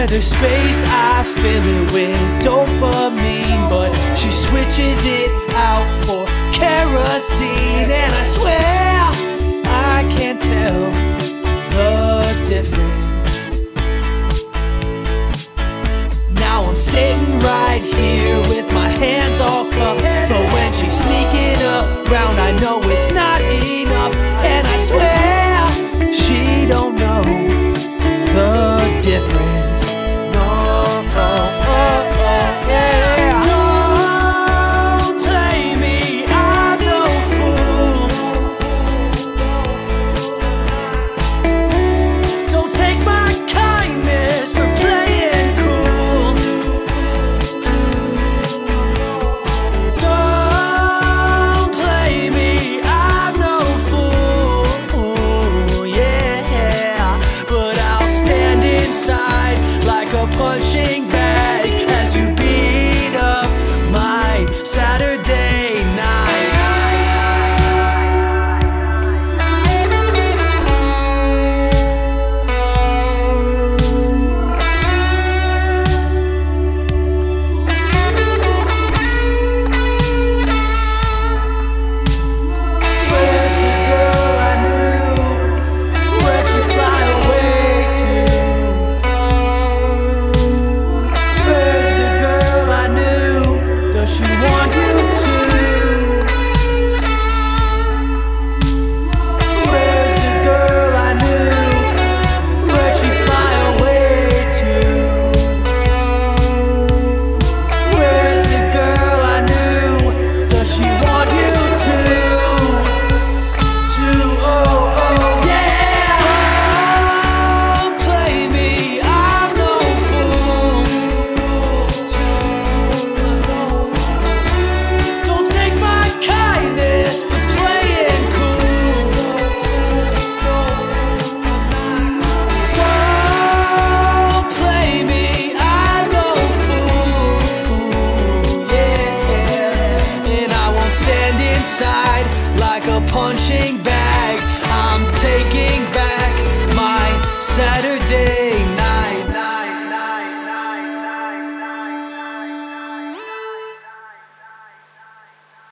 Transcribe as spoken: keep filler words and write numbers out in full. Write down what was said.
With her space I fill it with dopamine, but she switches it out for kerosene. And I swear I can't tell the difference. Now I'm sitting right here with my hands all cupped, but when she's sneaking around I know it's not enough. And I swear she don't know the difference. A punching bag as you beat up my Saturday night. Where's the girl I knew? Where'd she fly away to? Does she want you to? Where's the girl I knew? Where'd she fly away to? Where's the girl I knew? Does she want you to? To, oh, oh, yeah. Don't play me, I'm no fool. Inside like a punching bag, I'm taking back my Saturday.